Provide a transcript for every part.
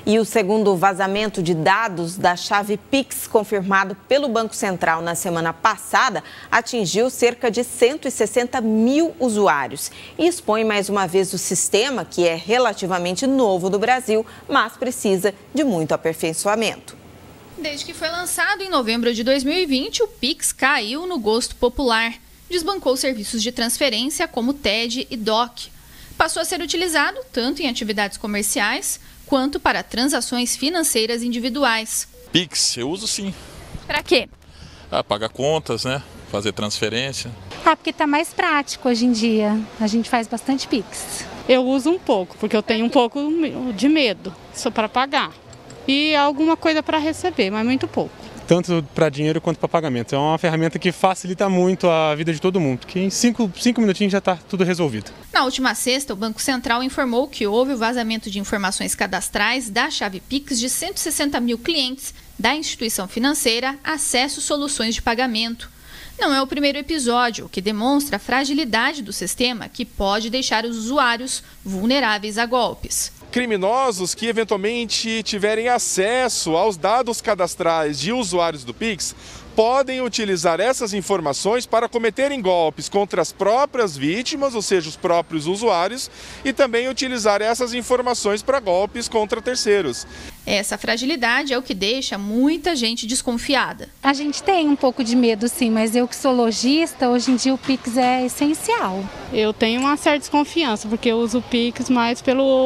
E o segundo vazamento de dados da chave Pix, confirmado pelo Banco Central na semana passada, atingiu cerca de 160 mil usuários e expõe mais uma vez o sistema, que é relativamente novo no Brasil, mas precisa de muito aperfeiçoamento. Desde que foi lançado em novembro de 2020, o Pix caiu no gosto popular. Desbancou serviços de transferência como TED e DOC. Passou a ser utilizado tanto em atividades comerciais quanto para transações financeiras individuais. Pix, eu uso sim. Para quê? Pagar contas, né? Fazer transferência. Porque está mais prático hoje em dia. A gente faz bastante Pix. Eu uso um pouco, porque eu tenho um pouco de medo, só para pagar. E alguma coisa para receber, mas muito pouco. Tanto para dinheiro quanto para pagamento. É uma ferramenta que facilita muito a vida de todo mundo, porque em 5 minutinhos já está tudo resolvido. Na última sexta, o Banco Central informou que houve o vazamento de informações cadastrais da chave Pix de 160 mil clientes da instituição financeira Acesso Soluções de Pagamento. Não é o primeiro episódio, o que demonstra a fragilidade do sistema, que pode deixar os usuários vulneráveis a golpes. Criminosos que eventualmente tiverem acesso aos dados cadastrais de usuários do Pix podem utilizar essas informações para cometerem golpes contra as próprias vítimas, ou seja, os próprios usuários, e também utilizar essas informações para golpes contra terceiros. Essa fragilidade é o que deixa muita gente desconfiada. A gente tem um pouco de medo, sim, mas eu que sou lojista, hoje em dia o Pix é essencial. Eu tenho uma certa desconfiança, porque eu uso o Pix mais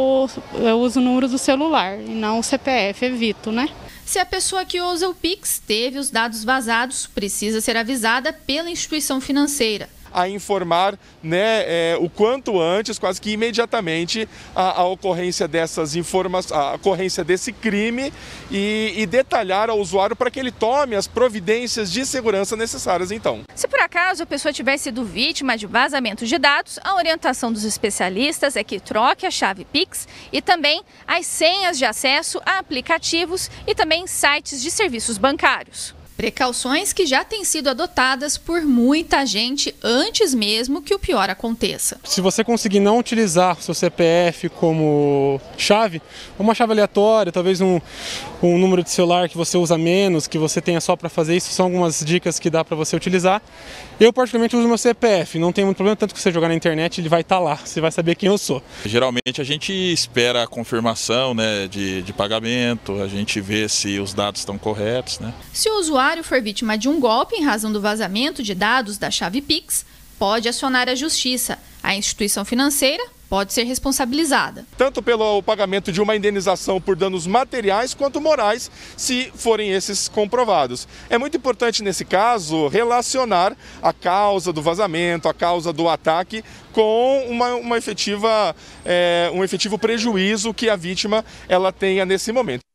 eu uso o número do celular e não o CPF, evito, né? Se a pessoa que usa o Pix teve os dados vazados, precisa ser avisada pela instituição financeira. A informar, né, o quanto antes, quase que imediatamente, a ocorrência dessas informações, a ocorrência desse crime e detalhar ao usuário para que ele tome as providências de segurança necessárias, então. Se por acaso a pessoa tiver sido vítima de vazamento de dados, a orientação dos especialistas é que troque a chave Pix e também as senhas de acesso a aplicativos e também sites de serviços bancários. Precauções que já têm sido adotadas por muita gente antes mesmo que o pior aconteça. Se você conseguir não utilizar o seu CPF como chave, uma chave aleatória, talvez um número de celular que você usa menos, que você tenha só para fazer isso, são algumas dicas que dá para você utilizar. Eu particularmente uso meu CPF, não tem muito problema, tanto que você jogar na internet ele vai estar lá, você vai saber quem eu sou. Geralmente a gente espera a confirmação, né, de pagamento, a gente vê se os dados estão corretos, né? Se o usuário for vítima de um golpe em razão do vazamento de dados da chave Pix, pode acionar a justiça. A instituição financeira pode ser responsabilizada. Tanto pelo pagamento de uma indenização por danos materiais quanto morais, se forem esses comprovados. É muito importante, nesse caso, relacionar a causa do vazamento, a causa do ataque, com um efetivo prejuízo que a vítima ela tenha nesse momento.